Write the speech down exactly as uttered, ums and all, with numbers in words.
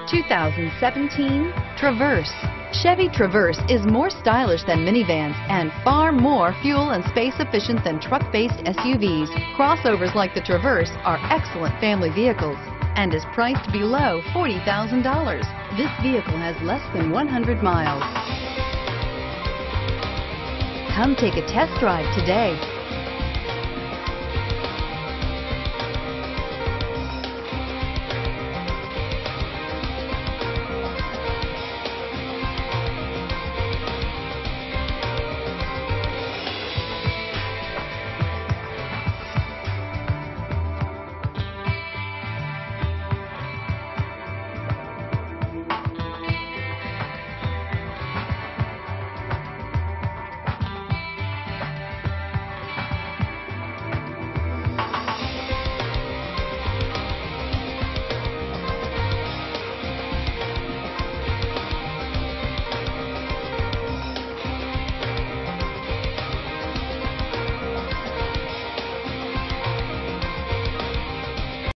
two thousand seventeen Traverse. Chevy Traverse is more stylish than minivans and far more fuel and space efficient than truck-based S U Vs. Crossovers like the Traverse are excellent family vehicles and is priced below forty thousand dollars. This vehicle has less than one hundred miles. Come take a test drive today.